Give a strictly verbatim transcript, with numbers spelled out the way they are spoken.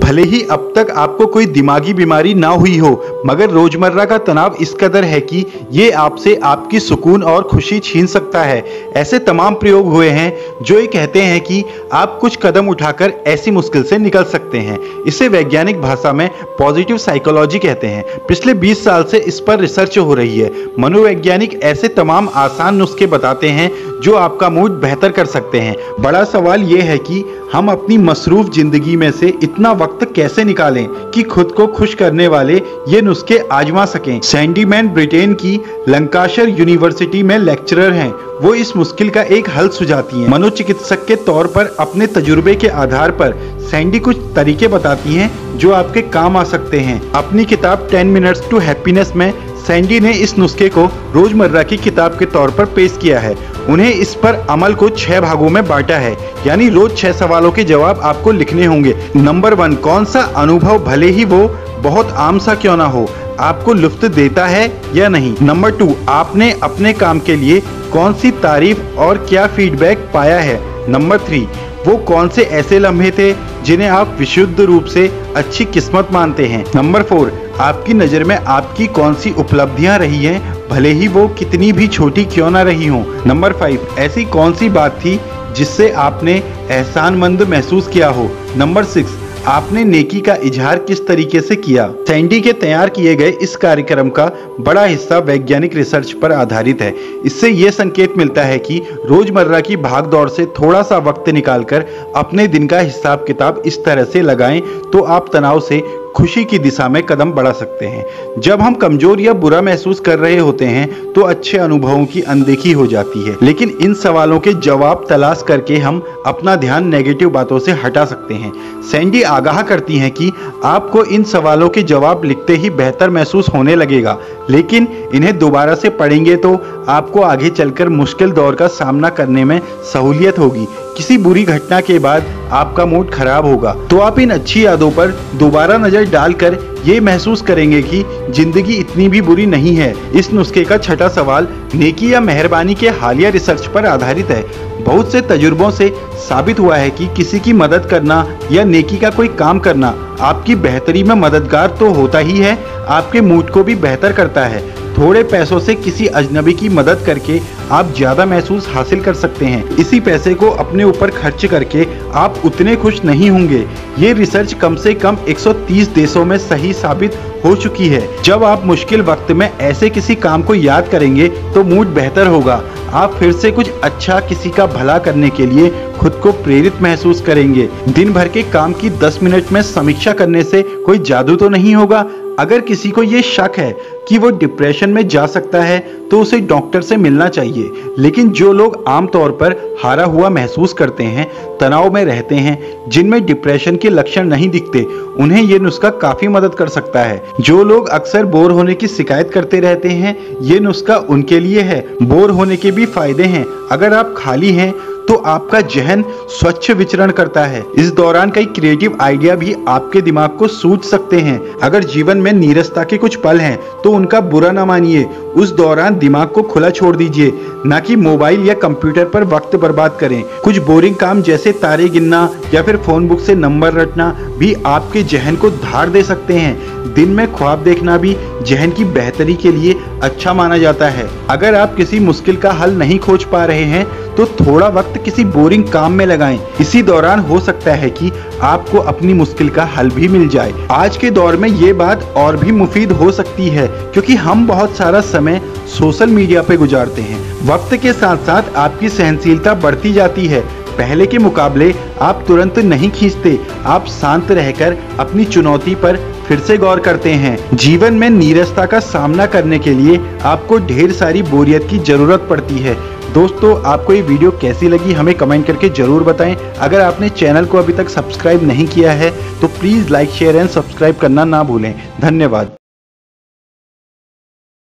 भले ही अब तक आपको कोई दिमागी बीमारी ना हुई हो, मगर रोजमर्रा का तनाव इस कदर है कि ये आपसे आपकी सुकून और खुशी छीन सकता है। ऐसे तमाम प्रयोग हुए हैं जो ये कहते हैं कि आप कुछ कदम उठाकर ऐसी मुश्किल से निकल सकते हैं। इसे वैज्ञानिक भाषा में पॉजिटिव साइकोलॉजी कहते हैं। पिछले बीस साल से इस पर रिसर्च हो रही है। मनोवैज्ञानिक ऐसे तमाम आसान नुस्खे बताते हैं जो आपका मूड बेहतर कर सकते हैं। बड़ा सवाल ये है कि हम अपनी मसरूफ जिंदगी में से इतना वक्त कैसे निकालें कि खुद को खुश करने वाले ये नुस्खे आजमा सकें। सैंडी मैन ब्रिटेन की लंकाशायर यूनिवर्सिटी में लेक्चरर हैं। वो इस मुश्किल का एक हल सुझाती हैं। मनोचिकित्सक के तौर पर अपने तजुर्बे के आधार पर सैंडी कुछ तरीके बताती हैं जो आपके काम आ सकते हैं। अपनी किताब टेन मिनट्स टू हैप्पीनेस में सैंडी ने इस नुस्खे को रोजमर्रा की किताब के तौर पर पेश किया है। उन्हें इस पर अमल को छह भागों में बांटा है, यानी रोज छह सवालों के जवाब आपको लिखने होंगे। नंबर वन, कौन सा अनुभव भले ही वो बहुत आम सा क्यों ना हो, आपको लुत्फ देता है या नहीं। नंबर टू, आपने अपने काम के लिए कौन सी तारीफ और क्या फीडबैक पाया है। नंबर थ्री, वो कौन से ऐसे लम्हे थे जिन्हें आप विशुद्ध रूप से अच्छी किस्मत मानते हैं। नंबर फोर, आपकी नज़र में आपकी कौन सी उपलब्धियां रही हैं, भले ही वो कितनी भी छोटी क्यों ना रही हों। नंबर फाइव, ऐसी कौन सी बात थी जिससे आपने एहसानमंद महसूस किया हो। नंबर सिक्स, आपने नेकी का इजहार किस तरीके से किया। सैंडी के तैयार किए गए इस कार्यक्रम का बड़ा हिस्सा वैज्ञानिक रिसर्च पर आधारित है। इससे यह संकेत मिलता है कि रोजमर्रा की भागदौड़ से थोड़ा सा वक्त निकालकर अपने दिन का हिसाब किताब इस तरह से लगाएं तो आप तनाव से खुशी की दिशा में कदम बढ़ा सकते हैं। जब हम कमजोर या बुरा महसूस कर रहे होते हैं तो अच्छे अनुभवों की अनदेखी हो जाती है, लेकिन इन सवालों के जवाब तलाश करके हम अपना ध्यान नेगेटिव बातों से हटा सकते हैं। सैंडी आगाह करती हैं कि आपको इन सवालों के जवाब लिखते ही बेहतर महसूस होने लगेगा, लेकिन इन्हें दोबारा से पढ़ेंगे तो आपको आगे चलकर मुश्किल दौर का सामना करने में सहूलियत होगी। किसी बुरी घटना के बाद आपका मूड खराब होगा तो आप इन अच्छी यादों पर दोबारा नजर डालकर ये महसूस करेंगे कि जिंदगी इतनी भी बुरी नहीं है। इस नुस्खे का छठा सवाल नेकी या मेहरबानी के हालिया रिसर्च पर आधारित है। बहुत से तजुर्बों से साबित हुआ है कि किसी की मदद करना या नेकी का कोई काम करना आपकी बेहतरी में मददगार तो होता ही है, आपके मूड को भी बेहतर करता है। थोड़े पैसों से किसी अजनबी की मदद करके आप ज्यादा महसूस हासिल कर सकते हैं। इसी पैसे को अपने ऊपर खर्च करके आप उतने खुश नहीं होंगे। ये रिसर्च कम से कम एक सौ तीस देशों में सही साबित हो चुकी है। जब आप मुश्किल वक्त में ऐसे किसी काम को याद करेंगे तो मूड बेहतर होगा। आप फिर से कुछ अच्छा, किसी का भला करने के लिए खुद को प्रेरित महसूस करेंगे। दिन भर के काम की दस मिनट में समीक्षा करने से कोई जादू तो नहीं होगा। अगर किसी को ये शक है कि वो डिप्रेशन में जा सकता है तो उसे डॉक्टर से मिलना चाहिए, लेकिन जो लोग आमतौर पर हारा हुआ महसूस करते हैं, तनाव में रहते हैं, जिनमें डिप्रेशन के लक्षण नहीं दिखते, उन्हें ये नुस्खा काफी मदद कर सकता है। जो लोग अक्सर बोर होने की शिकायत करते रहते हैं, ये नुस्खा उनके लिए है। बोर होने के भी फायदे हैं। अगर आप खाली हैं तो आपका जहन स्वच्छ विचरण करता है। इस दौरान कई क्रिएटिव आइडिया भी आपके दिमाग को सूझ सकते हैं। अगर जीवन में नीरसता के कुछ पल हैं तो उनका बुरा ना मानिए। उस दौरान दिमाग को खुला छोड़ दीजिए, ना कि मोबाइल या कंप्यूटर पर वक्त बर्बाद करें। कुछ बोरिंग काम जैसे तारे गिनना या फिर फोन बुक से नंबर रटना भी आपके जहन को धार दे सकते हैं। दिन में ख्वाब देखना भी जहन की बेहतरी के लिए अच्छा माना जाता है। अगर आप किसी मुश्किल का हल नहीं खोज पा रहे हैं तो थोड़ा वक्त किसी बोरिंग काम में लगाएं। इसी दौरान हो सकता है कि आपको अपनी मुश्किल का हल भी मिल जाए। आज के दौर में ये बात और भी मुफीद हो सकती है क्योंकि हम बहुत सारा समय सोशल मीडिया पे गुजारते हैं। वक्त के साथ साथ आपकी सहनशीलता बढ़ती जाती है। पहले के मुकाबले आप तुरंत नहीं खींचते, आप शांत रहकर अपनी चुनौती पर फिर से गौर करते हैं। जीवन में नीरसता का सामना करने के लिए आपको ढेर सारी बोरियत की जरूरत पड़ती है। दोस्तों, आपको ये वीडियो कैसी लगी हमें कमेंट करके जरूर बताएं। अगर आपने चैनल को अभी तक सब्सक्राइब नहीं किया है तो please like, share and subscribe करना ना भूलें। धन्यवाद।